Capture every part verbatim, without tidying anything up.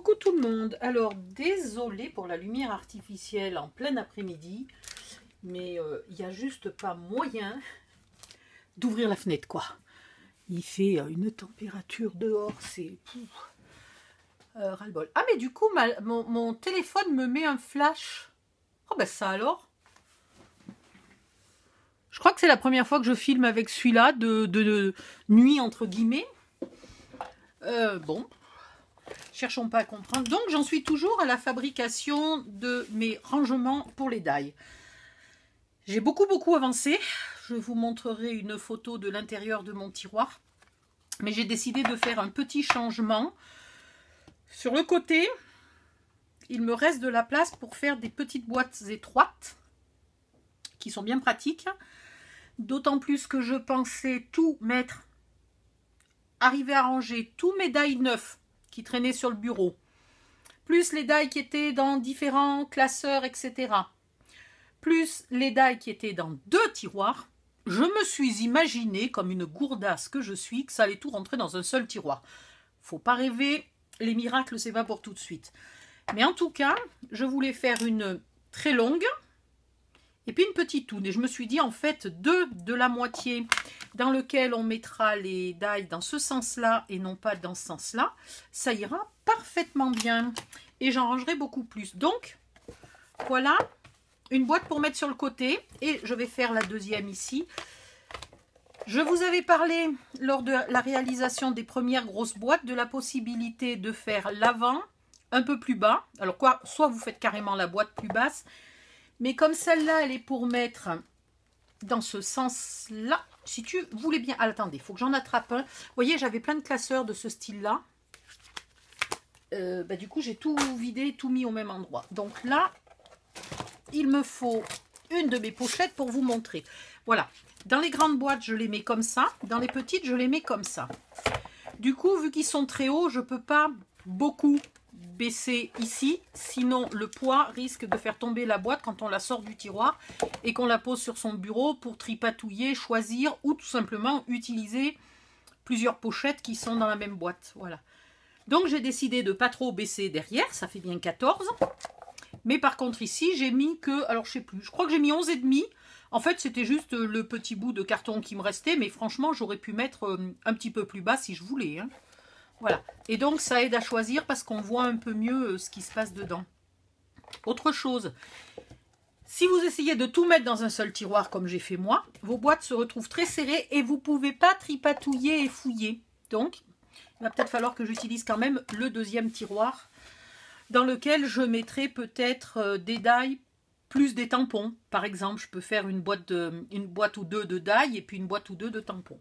Coucou tout le monde. Alors désolé pour la lumière artificielle en plein après-midi, mais euh, il n'y a juste pas moyen d'ouvrir la fenêtre quoi. Il fait euh, une température dehors, c'est euh, ras-le-bol. Ah mais du coup ma, mon, mon téléphone me met un flash. Oh ben ça alors. Je crois que c'est la première fois que je filme avec celui-là de, de, de nuit entre guillemets. Euh, bon. Cherchons pas à comprendre. Donc, j'en suis toujours à la fabrication de mes rangements pour les dailles. J'ai beaucoup, beaucoup avancé. Je vous montrerai une photo de l'intérieur de mon tiroir. Mais j'ai décidé de faire un petit changement. Sur le côté, il me reste de la place pour faire des petites boîtes étroites qui sont bien pratiques. D'autant plus que je pensais tout mettre, arriver à ranger tous mes dailles neufs qui traînaient sur le bureau, plus les dailles qui étaient dans différents classeurs, et cetera, plus les dailles qui étaient dans deux tiroirs, je me suis imaginé, comme une gourdasse que je suis, que ça allait tout rentrer dans un seul tiroir. Faut pas rêver, les miracles, c'est pas pour tout de suite. Mais en tout cas, je voulais faire une très longue, et puis une petite toune. Et je me suis dit, en fait, deux de la moitié dans lequel on mettra les dailles dans ce sens-là et non pas dans ce sens-là, ça ira parfaitement bien. Et j'en rangerai beaucoup plus. Donc, voilà une boîte pour mettre sur le côté. Et je vais faire la deuxième ici. Je vous avais parlé, lors de la réalisation des premières grosses boîtes, de la possibilité de faire l'avant un peu plus bas. Alors, quoi, soit vous faites carrément la boîte plus basse, mais comme celle-là, elle est pour mettre dans ce sens-là. Si tu voulais bien... Ah, attendez, il faut que j'en attrape un. Vous voyez, j'avais plein de classeurs de ce style-là. Euh, bah, du coup, j'ai tout vidé, tout mis au même endroit. Donc là, il me faut une de mes pochettes pour vous montrer. Voilà. Dans les grandes boîtes, je les mets comme ça. Dans les petites, je les mets comme ça. Du coup, vu qu'ils sont très hauts, je ne peux pas beaucoup baisser ici, sinon le poids risque de faire tomber la boîte quand on la sort du tiroir et qu'on la pose sur son bureau pour tripatouiller, choisir ou tout simplement utiliser plusieurs pochettes qui sont dans la même boîte. Voilà. Donc j'ai décidé de pas trop baisser derrière, ça fait bien quatorze. Mais par contre ici j'ai mis que, alors je sais plus, je crois que j'ai mis onze et demi. En fait c'était juste le petit bout de carton qui me restait, mais franchement j'aurais pu mettre un petit peu plus bas si je voulais, hein. Voilà, et donc ça aide à choisir parce qu'on voit un peu mieux ce qui se passe dedans. Autre chose, si vous essayez de tout mettre dans un seul tiroir comme j'ai fait moi, vos boîtes se retrouvent très serrées et vous ne pouvez pas tripatouiller et fouiller. Donc, il va peut-être falloir que j'utilise quand même le deuxième tiroir dans lequel je mettrai peut-être des dailles plus des tampons. Par exemple, je peux faire une boîte, de, une boîte ou deux de dailles et puis une boîte ou deux de tampons.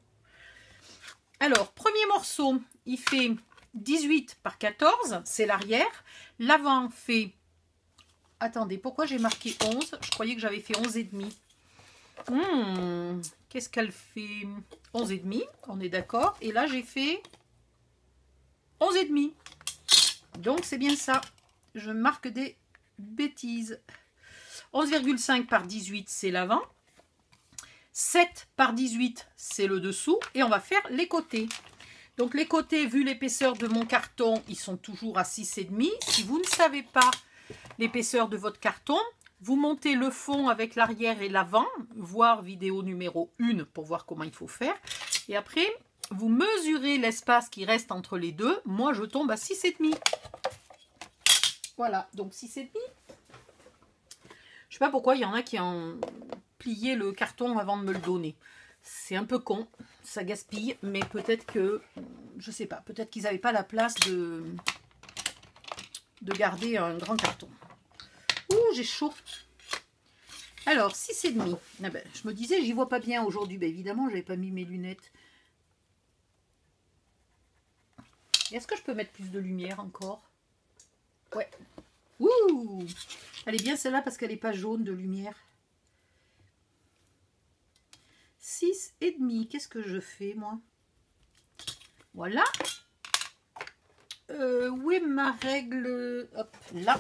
Alors, premier morceau, il fait dix-huit par quatorze, c'est l'arrière. L'avant fait... Attendez, pourquoi j'ai marqué onze? Je croyais que j'avais fait onze et demi. Hmm, qu'est-ce qu'elle fait? onze et demi, on est d'accord. Et là, j'ai fait onze et demi. Donc, c'est bien ça. Je marque des bêtises. onze virgule cinq par dix-huit, c'est l'avant. sept par dix-huit, c'est le dessous. Et on va faire les côtés. Donc les côtés, vu l'épaisseur de mon carton, ils sont toujours à six virgule cinq. Si vous ne savez pas l'épaisseur de votre carton, vous montez le fond avec l'arrière et l'avant, voir vidéo numéro un pour voir comment il faut faire. Et après, vous mesurez l'espace qui reste entre les deux. Moi, je tombe à six virgule cinq. Voilà, donc six virgule cinq. Je ne sais pas pourquoi il y en a qui ont plié le carton avant de me le donner. C'est un peu con, ça gaspille, mais peut-être que, je sais pas, peut-être qu'ils n'avaient pas la place de, de garder un grand carton. Ouh, j'ai chaud. Alors, six virgule cinq. Ah ben, je me disais, j'y vois pas bien aujourd'hui. Ben, évidemment, je n'avais pas mis mes lunettes. Est-ce que je peux mettre plus de lumière encore? Ouais. Ouh, elle est bien celle-là parce qu'elle n'est pas jaune de lumière. six et demi, qu'est-ce que je fais moi? Voilà. Euh, où est ma règle? Hop, là.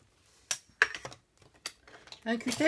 Un cutter.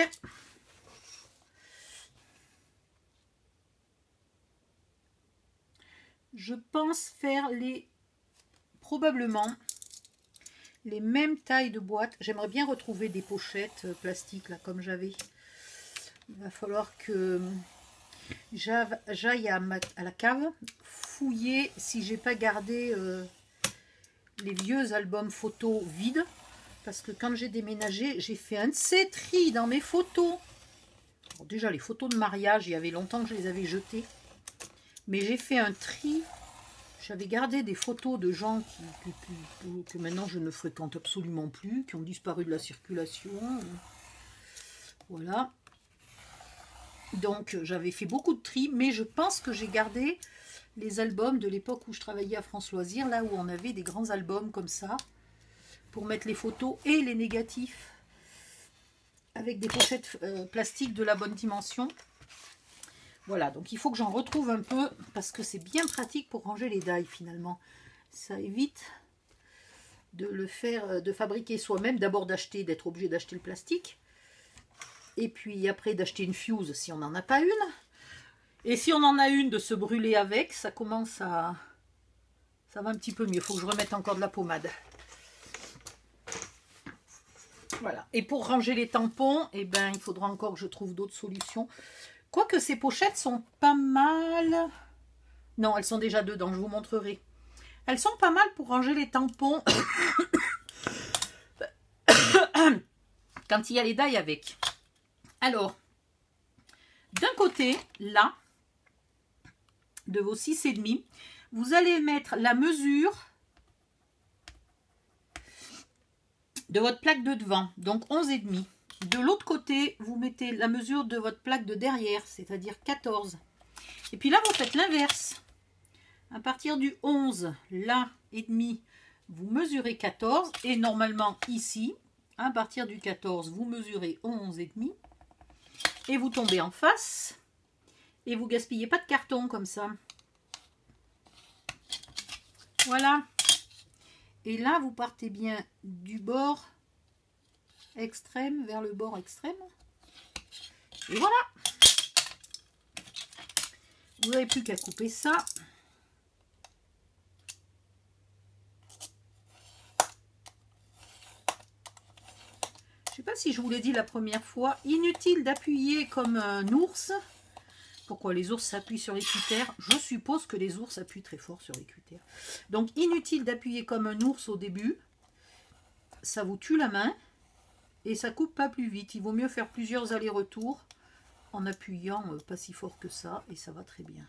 Je pense faire les... Probablement les mêmes tailles de boîtes. J'aimerais bien retrouver des pochettes euh, plastiques, là, comme j'avais. Il va falloir que j'aille à, à la cave fouiller si j'ai pas gardé euh, les vieux albums photos vides. Parce que quand j'ai déménagé, j'ai fait un de ces tri dans mes photos. Alors déjà, les photos de mariage, il y avait longtemps que je les avais jetées. Mais j'ai fait un tri. J'avais gardé des photos de gens qui, qui, qui, que maintenant je ne fréquente absolument plus, qui ont disparu de la circulation. Voilà. Donc j'avais fait beaucoup de tri, mais je pense que j'ai gardé les albums de l'époque où je travaillais à France Loisirs, là où on avait des grands albums comme ça, pour mettre les photos et les négatifs, avec des pochettes euh, plastiques de la bonne dimension. Voilà, donc il faut que j'en retrouve un peu, parce que c'est bien pratique pour ranger les die finalement. Ça évite de le faire, de fabriquer soi-même, d'abord d'acheter, d'être obligé d'acheter le plastique, et puis après d'acheter une fuse si on n'en a pas une. Et si on en a une, de se brûler avec, ça commence à... ça va un petit peu mieux. Il faut que je remette encore de la pommade. Voilà. Et pour ranger les tampons, eh ben, il faudra encore que je trouve d'autres solutions. Quoique ces pochettes sont pas mal... Non, elles sont déjà dedans, je vous montrerai. Elles sont pas mal pour ranger les tampons. Quand il y a les die avec. Alors, d'un côté, là, de vos six et demi, vous allez mettre la mesure de votre plaque de devant, donc onze et demi. De l'autre côté, vous mettez la mesure de votre plaque de derrière, c'est-à-dire quatorze. Et puis là, vous faites l'inverse. À partir du onze, là et demi, vous mesurez quatorze. Et normalement, ici, à partir du quatorze, vous mesurez onze et demi. Et vous tombez en face. Et vous gaspillez pas de carton comme ça. Voilà. Et là, vous partez bien du bord extrême vers le bord extrême. Et voilà. Vous n'avez plus qu'à couper ça. Je ne sais pas si je vous l'ai dit la première fois. Inutile d'appuyer comme un ours. Pourquoi les ours s'appuient sur les cutters? Je suppose que les ours appuient très fort sur les cutters. Donc inutile d'appuyer comme un ours au début. Ça vous tue la main. Et ça coupe pas plus vite. Il vaut mieux faire plusieurs allers-retours en appuyant euh, pas si fort que ça. Et ça va très bien.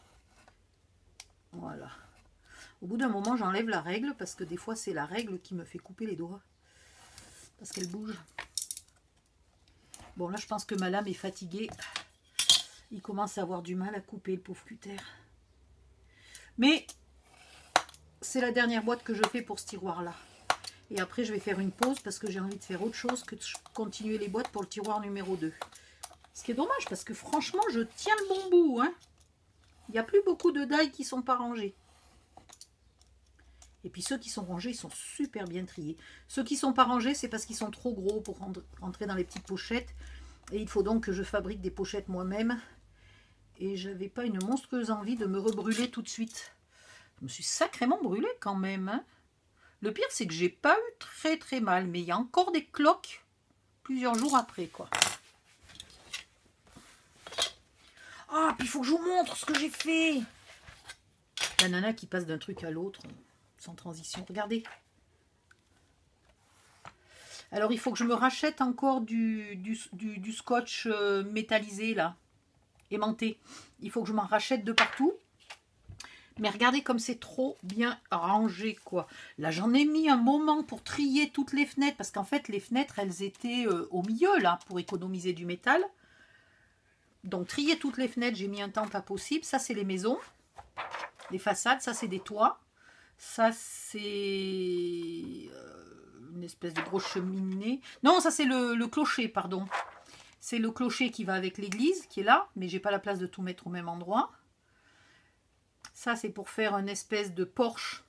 Voilà. Au bout d'un moment, j'enlève la règle parce que des fois, c'est la règle qui me fait couper les doigts. Parce qu'elle bouge. Bon, là, je pense que ma lame est fatiguée. Il commence à avoir du mal à couper le pauvre cutter. Mais c'est la dernière boîte que je fais pour ce tiroir-là. Et après, je vais faire une pause parce que j'ai envie de faire autre chose que de continuer les boîtes pour le tiroir numéro deux. Ce qui est dommage parce que franchement, je tiens le bon bout. Hein. Il n'y a plus beaucoup de die qui ne sont pas rangés. Et puis ceux qui sont rangés, ils sont super bien triés. Ceux qui ne sont pas rangés, c'est parce qu'ils sont trop gros pour rentrer dans les petites pochettes. Et il faut donc que je fabrique des pochettes moi-même. Et je n'avais pas une monstrueuse envie de me rebrûler tout de suite. Je me suis sacrément brûlée quand même. Hein. Le pire, c'est que j'ai pas eu très très mal. Mais il y a encore des cloques plusieurs jours après, quoi. Ah, puis il faut que je vous montre ce que j'ai fait. La nana qui passe d'un truc à l'autre, sans transition. Regardez. Alors, il faut que je me rachète encore du, du, du, du scotch euh, métallisé, là. Aimanté. Il faut que je m'en rachète de partout. Mais regardez comme c'est trop bien rangé, quoi. Là, j'en ai mis un moment pour trier toutes les fenêtres. Parce qu'en fait, les fenêtres, elles étaient euh, au milieu, là, pour économiser du métal. Donc, trier toutes les fenêtres, j'ai mis un temps pas possible. Ça, c'est les maisons. Les façades, ça, c'est des toits. Ça, c'est euh, une espèce de grosse cheminée. Non, ça, c'est le, le clocher, pardon. C'est le clocher qui va avec l'église, qui est là. Mais j'ai pas la place de tout mettre au même endroit. Ça, c'est pour faire une espèce de porche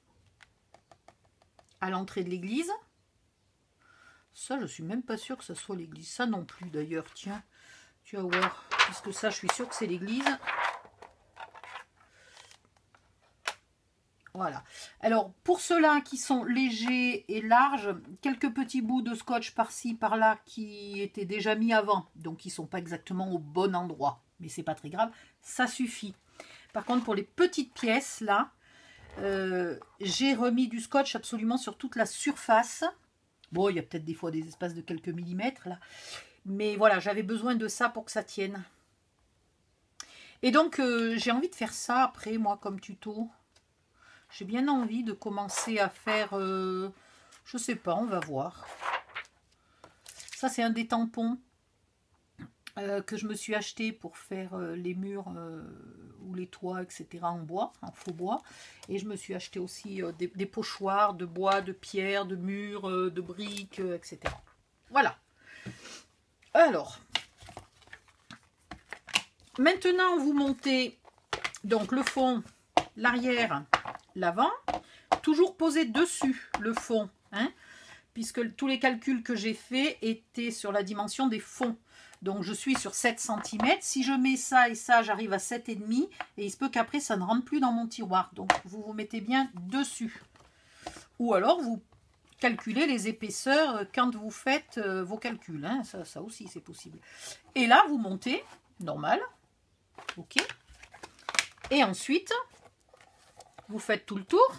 à l'entrée de l'église. Ça, je suis même pas sûre que ce soit l'église. Ça non plus, d'ailleurs. Tiens, tu vas voir. Parce que ça, je suis sûre que c'est l'église. Voilà. Alors, pour ceux-là qui sont légers et larges, quelques petits bouts de scotch par-ci, par-là qui étaient déjà mis avant, donc qui ne sont pas exactement au bon endroit. Mais c'est pas très grave, ça suffit. Par contre, pour les petites pièces, là, euh, j'ai remis du scotch absolument sur toute la surface. Bon, il y a peut-être des fois des espaces de quelques millimètres, là. Mais voilà, j'avais besoin de ça pour que ça tienne. Et donc, euh, j'ai envie de faire ça après, moi, comme tuto. J'ai bien envie de commencer à faire, euh, je sais pas, on va voir. Ça, c'est un des tampons euh, que je me suis acheté pour faire euh, les murs euh, ou les toits, et cetera en bois, en faux bois. Et je me suis acheté aussi euh, des, des pochoirs de bois, de pierre, de murs, euh, de briques, euh, et cetera. Voilà. Alors, maintenant, vous montez donc le fond, l'arrière, l'avant, toujours posé dessus le fond, hein, puisque tous les calculs que j'ai faits étaient sur la dimension des fonds. Donc je suis sur sept centimètres. Si je mets ça et ça, j'arrive à sept virgule cinq et il se peut qu'après ça ne rentre plus dans mon tiroir. Donc vous vous mettez bien dessus. Ou alors vous calculez les épaisseurs quand vous faites euh, vos calculs. Hein. Ça, ça aussi c'est possible. Et là vous montez, normal. Ok. Et ensuite, vous faites tout le tour.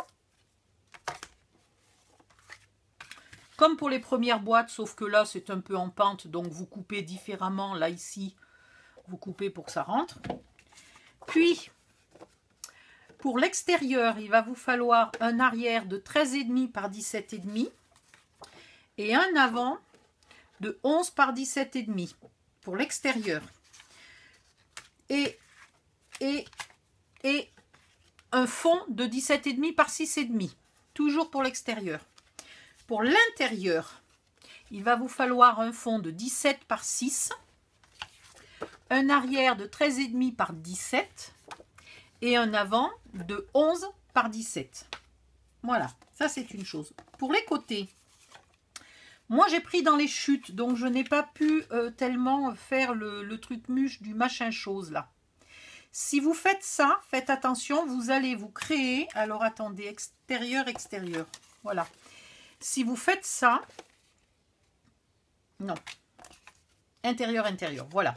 Comme pour les premières boîtes, sauf que là, c'est un peu en pente, donc vous coupez différemment. Là, ici, vous coupez pour que ça rentre. Puis, pour l'extérieur, il va vous falloir un arrière de treize virgule cinq par dix-sept virgule cinq et un avant de onze par dix-sept virgule cinq pour l'extérieur. Et, et, et un fond de dix-sept virgule cinq par six virgule cinq, toujours pour l'extérieur. Pour l'intérieur, il va vous falloir un fond de dix-sept par six, un arrière de treize virgule cinq par dix-sept et un avant de onze par dix-sept. Voilà, ça c'est une chose. Pour les côtés, moi j'ai pris dans les chutes, donc je n'ai pas pu euh, tellement faire le, le truc muche du machin chose là. Si vous faites ça, faites attention, vous allez vous créer, alors attendez, extérieur, extérieur, voilà. Si vous faites ça, non, intérieur, intérieur, voilà.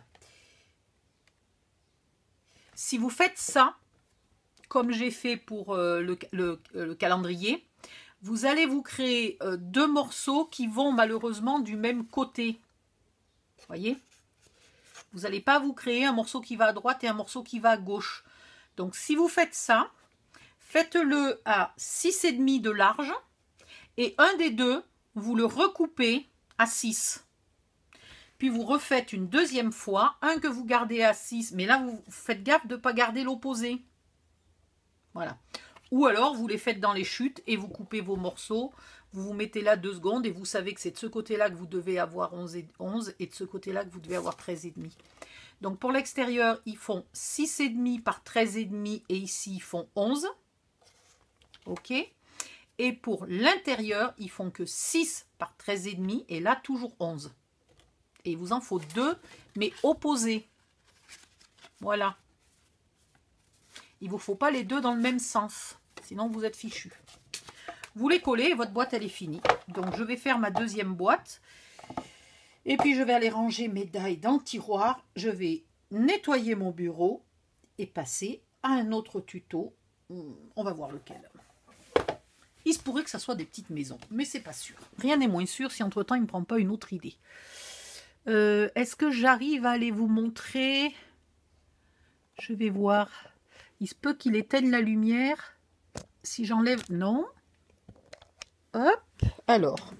Si vous faites ça, comme j'ai fait pour euh, le, le, le calendrier, vous allez vous créer euh, deux morceaux qui vont malheureusement du même côté. Vous voyez? Vous n'allez pas vous créer un morceau qui va à droite et un morceau qui va à gauche. Donc si vous faites ça, faites-le à six virgule cinq de large. Et un des deux, vous le recoupez à six. Puis vous refaites une deuxième fois, un que vous gardez à six, mais là vous faites gaffe de ne pas garder l'opposé. Voilà. Ou alors vous les faites dans les chutes et vous coupez vos morceaux, vous vous mettez là deux secondes et vous savez que c'est de ce côté-là que vous devez avoir onze et, onze et de ce côté-là que vous devez avoir treize virgule cinq. Donc pour l'extérieur, ils font six virgule cinq par treize virgule cinq et ici ils font onze. Ok. Et pour l'intérieur, ils font que six par treize virgule cinq et là toujours onze. Et il vous en faut deux, mais opposés. Voilà. Il ne vous faut pas les deux dans le même sens, sinon vous êtes fichu. Vous les collez et votre boîte elle est finie. Donc je vais faire ma deuxième boîte. Et puis je vais aller ranger mes die dans le tiroir. Je vais nettoyer mon bureau et passer à un autre tuto. On va voir lequel. Il se pourrait que ça soit des petites maisons, mais c'est pas sûr. Rien n'est moins sûr si entre-temps il ne me prend pas une autre idée. Euh, Est-ce que j'arrive à aller vous montrer? Je vais voir. Il se peut qu'il éteigne la lumière. Si j'enlève... Non. Hop. Alors.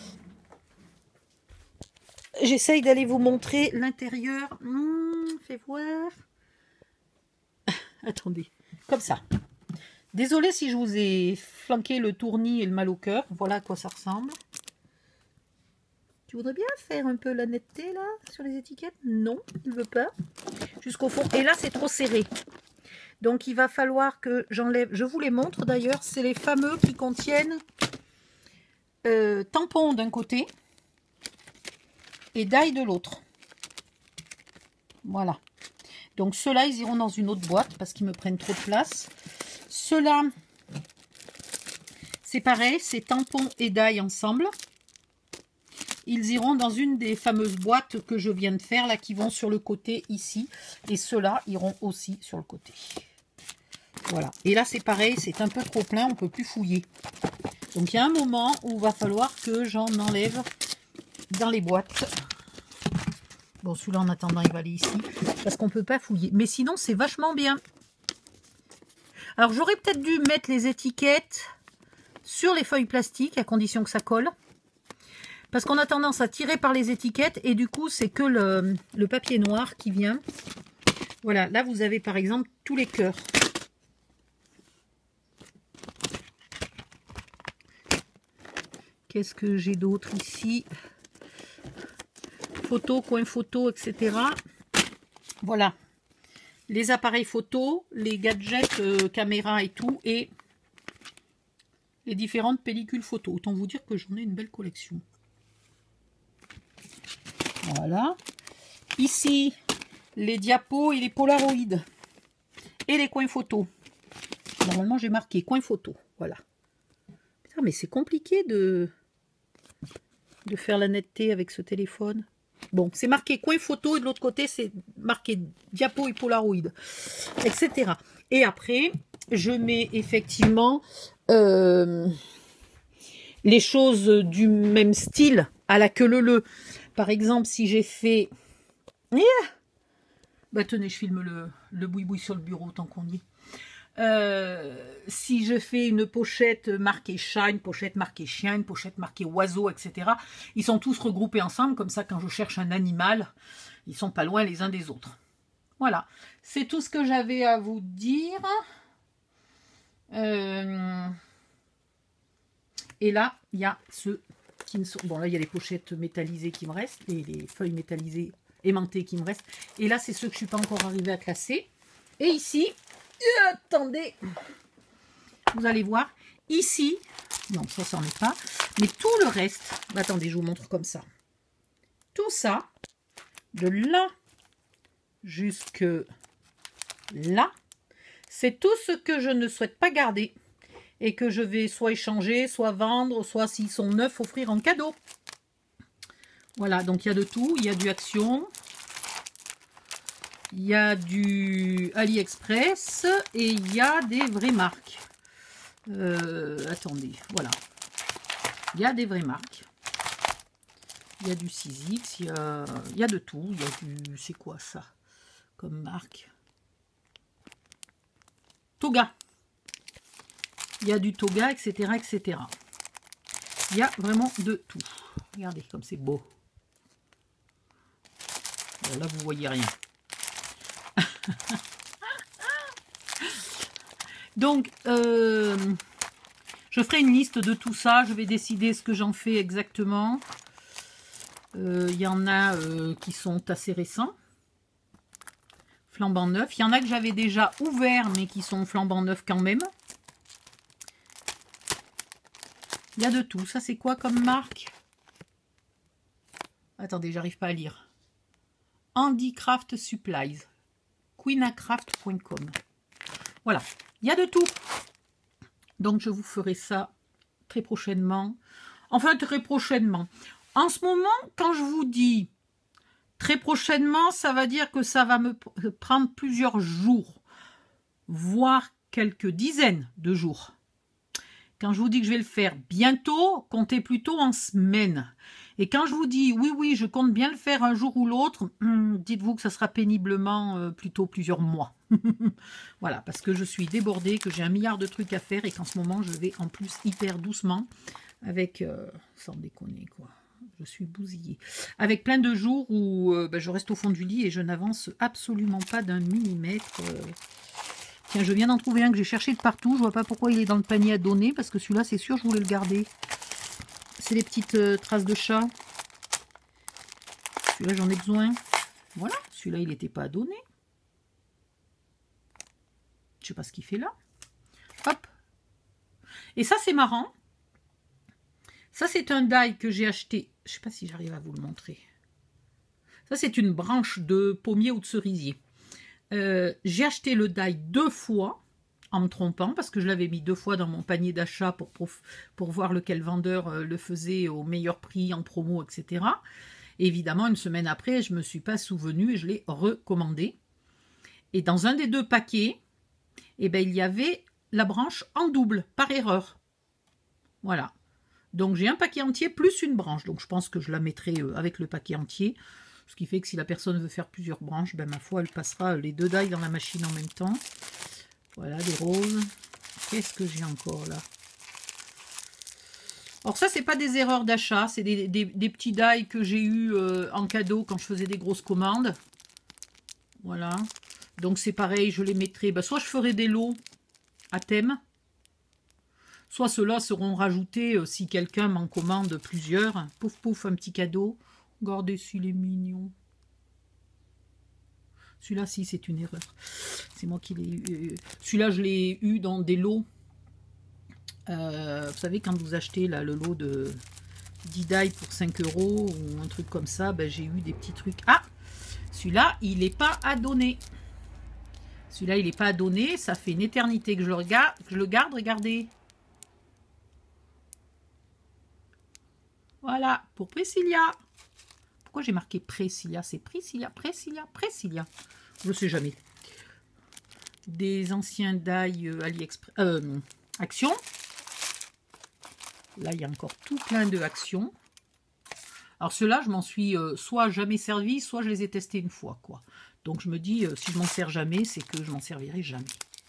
J'essaye d'aller vous montrer l'intérieur. Hum, fais voir. Attendez. Comme ça. Désolée si je vous ai flanqué le tournis et le mal au cœur. Voilà à quoi ça ressemble. Tu voudrais bien faire un peu la netteté là sur les étiquettes? Non, il ne veut pas. Jusqu'au fond. Et là, c'est trop serré. Donc, il va falloir que j'enlève... Je vous les montre d'ailleurs. C'est les fameux qui contiennent euh, tampons d'un côté et die de l'autre. Voilà. Donc, ceux-là, ils iront dans une autre boîte parce qu'ils me prennent trop de place. Ceux-là, c'est pareil, c'est tampons et die ensemble. Ils iront dans une des fameuses boîtes que je viens de faire, là, qui vont sur le côté ici. Et ceux-là iront aussi sur le côté. Voilà. Et là, c'est pareil, c'est un peu trop plein, on ne peut plus fouiller. Donc, il y a un moment où il va falloir que j'en enlève dans les boîtes. Bon, celui-là, en attendant, il va aller ici. Parce qu'on ne peut pas fouiller. Mais sinon, c'est vachement bien. Alors, j'aurais peut-être dû mettre les étiquettes sur les feuilles plastiques, à condition que ça colle. Parce qu'on a tendance à tirer par les étiquettes et du coup, c'est que le, le papier noir qui vient. Voilà, là, vous avez par exemple tous les cœurs. Qu'est-ce que j'ai d'autre ici? Photo, coin photo, et cetera. Voilà. Les appareils photo, les gadgets, euh, caméra et tout. Et les différentes pellicules photo. Autant vous dire que j'en ai une belle collection. Voilà. Ici, les diapos et les polaroïdes. Et les coins photos. Normalement, j'ai marqué coin photo. Voilà. Putain, mais c'est compliqué de, de faire la netteté avec ce téléphone. Bon, c'est marqué coin photo et de l'autre côté, c'est marqué diapo et polaroïde, et cetera. Et après, je mets effectivement euh, les choses du même style à la queue leu-leu. Par exemple, si j'ai fait... Yeah bah tenez, je filme le, le boui-boui sur le bureau tant qu'on y est. Euh, si je fais une pochette marquée chat, une pochette marquée chien, une pochette marquée oiseau, et cetera. Ils sont tous regroupés ensemble, comme ça quand je cherche un animal, ils sont pas loin les uns des autres. Voilà, c'est tout ce que j'avais à vous dire. Euh... Et là, il y a ceux qui ne sont... Bon, là, il y a les pochettes métallisées qui me restent, les, les feuilles métallisées aimantées qui me restent. Et là, c'est ceux que je ne suis pas encore arrivée à classer. Et ici, euh, attendez, vous allez voir, ici, non, ça, ça n'en est pas, mais tout le reste, bah, attendez, je vous montre comme ça. Tout ça, de là jusque là, c'est tout ce que je ne souhaite pas garder et que je vais soit échanger, soit vendre, soit s'ils sont neufs, offrir en cadeau. Voilà, donc il y a de tout. Il y a du Action, il y a du AliExpress et il y a des vraies marques. Euh, attendez, voilà. Il y a des vraies marques. Il y a du six X, il y a, il y a de tout. Il y a du... C'est quoi ça comme marque? Toga. Il y a du Toga, et cetera, et cetera. Il y a vraiment de tout. Regardez comme c'est beau. Bon, là, vous voyez rien. Donc, euh, je ferai une liste de tout ça. Je vais décider ce que j'en fais exactement. Euh, il y en a euh, qui sont assez récents. Flambant neuf. Il y en a que j'avais déjà ouvert, mais qui sont flambant neuf quand même. Il y a de tout. Ça, c'est quoi comme marque? Attendez, j'arrive pas à lire. Handicraft Supplies. queenacraft point com. Voilà. Il y a de tout. Donc, je vous ferai ça très prochainement. Enfin, très prochainement. En ce moment, quand je vous dis très prochainement, ça va dire que ça va me prendre plusieurs jours, voire quelques dizaines de jours. Quand je vous dis que je vais le faire bientôt, comptez plutôt en semaines. Et quand je vous dis oui, oui, je compte bien le faire un jour ou l'autre, dites-vous que ça sera péniblement euh, plutôt plusieurs mois. Voilà, parce que je suis débordée, que j'ai un milliard de trucs à faire et qu'en ce moment, je vais en plus hyper doucement avec, euh, sans déconner quoi, je suis bousillée. Avec plein de jours où euh, ben, je reste au fond du lit et je n'avance absolument pas d'un millimètre. Euh... Tiens, je viens d'en trouver un que j'ai cherché de partout. Je vois pas pourquoi il est dans le panier à donner, parce que celui-là, c'est sûr, je voulais le garder. C'est les petites euh, traces de chat. Celui-là, j'en ai besoin. Voilà, celui-là, il n'était pas à donner. Je sais pas ce qu'il fait là. Hop. Et ça, c'est marrant. Ça, c'est un die que j'ai acheté. Je sais pas si j'arrive à vous le montrer. Ça, c'est une branche de pommier ou de cerisier. Euh, j'ai acheté le die deux fois en me trompant, parce que je l'avais mis deux fois dans mon panier d'achat pour, pour, pour voir lequel vendeur le faisait au meilleur prix, en promo, et cetera. Et évidemment, une semaine après, je ne me suis pas souvenue et je l'ai recommandé. Et dans un des deux paquets, eh ben, il y avait la branche en double, par erreur. Voilà. Donc j'ai un paquet entier plus une branche. Donc je pense que je la mettrai avec le paquet entier. Ce qui fait que si la personne veut faire plusieurs branches, ben ma foi, elle passera les deux die dans la machine en même temps. Voilà, des roses. Qu'est-ce que j'ai encore là? Alors ça, c'est pas des erreurs d'achat, c'est des, des, des petits die que j'ai eu euh, en cadeau quand je faisais des grosses commandes. Voilà. Donc c'est pareil, je les mettrai. Ben, soit je ferai des lots à thème, soit ceux-là seront rajoutés euh, si quelqu'un m'en commande plusieurs. Pouf pouf, un petit cadeau. Regardez s'il est mignon. Celui-là, si, c'est une erreur. C'est moi qui l'ai eu. Celui-là, je l'ai eu dans des lots. Euh, vous savez, quand vous achetez là, le lot de dix die pour cinq euros ou un truc comme ça, ben, j'ai eu des petits trucs. Ah, celui-là, il n'est pas à donner. Celui-là, il n'est pas à donner. Ça fait une éternité que je le, regarde, que je le garde. Regardez. Voilà, pour Priscilla. Pourquoi j'ai marqué Priscilla? C'est Priscilla, Priscilla, Priscilla. Je ne sais jamais. Des anciens die euh, AliExpress. Euh, Action. Là, il y a encore tout plein de actions. Alors, ceux-là, je m'en suis euh, soit jamais servi, soit je les ai testés une fois, quoi. Donc, je me dis, euh, si je m'en sers jamais, c'est que je m'en servirai jamais.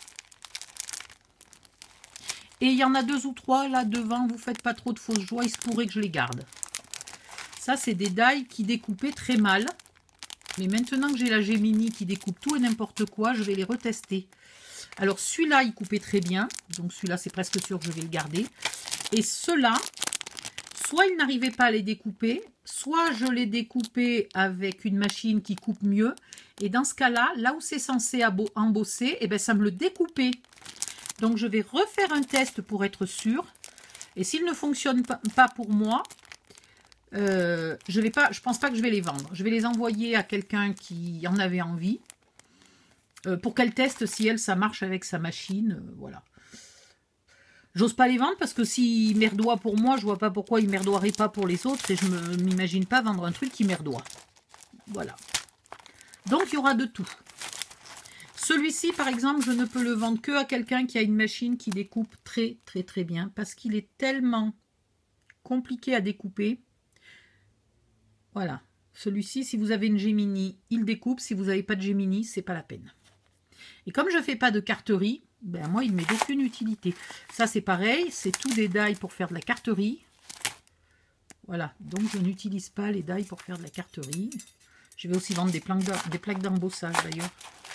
Et il y en a deux ou trois, là, devant. Vous faites pas trop de fausses joies. Il se pourrait que je les garde. Ça, c'est des die qui découpaient très mal. Mais maintenant que j'ai la Gemini qui découpe tout et n'importe quoi, je vais les retester. Alors, celui-là, il coupait très bien. Donc, celui-là, c'est presque sûr que je vais le garder. Et ceux-là, soit ils n'arrivaient pas à les découper, soit je les découpais avec une machine qui coupe mieux. Et dans ce cas-là, là où c'est censé embosser, eh ben, ça me le découpait. Donc, je vais refaire un test pour être sûr. Et s'il ne fonctionne pas pour moi, euh, je ne pense pas que je vais les vendre. Je vais les envoyer à quelqu'un qui en avait envie. Euh, pour qu'elle teste si elle, ça marche avec sa machine. Euh, voilà. J'ose pas les vendre parce que s'ils merdoient pour moi, je vois pas pourquoi ils merdoieraient pas pour les autres. Et je ne m'imagine pas vendre un truc qui merdoie. Voilà. Donc, il y aura de tout. Celui-ci, par exemple, je ne peux le vendre que à quelqu'un qui a une machine qui découpe très, très, très bien. Parce qu'il est tellement compliqué à découper. Voilà. Celui-ci, si vous avez une Gemini, il découpe. Si vous n'avez pas de Gemini, c'est pas la peine. Et comme je ne fais pas de carterie, ben moi, il ne m'est d'aucune utilité. Ça, c'est pareil. C'est tout des die pour faire de la carterie. Voilà. Donc, je n'utilise pas les die pour faire de la carterie. Je vais aussi vendre des plaques d'embossage, d'ailleurs.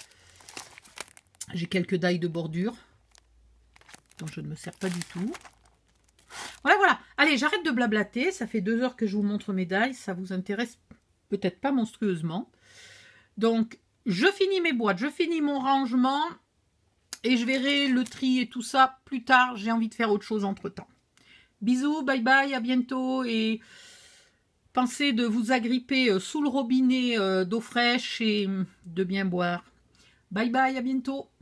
J'ai quelques die de bordure dont je ne me sers pas du tout. Voilà, voilà. Allez, j'arrête de blablater. Ça fait deux heures que je vous montre mes die. Ça vous intéresse peut-être pas monstrueusement. Donc, je finis mes boîtes. Je finis mon rangement. Et je verrai le tri et tout ça plus tard. J'ai envie de faire autre chose entre-temps. Bisous, bye bye, à bientôt. Et pensez de vous agripper sous le robinet d'eau fraîche et de bien boire. Bye bye, à bientôt.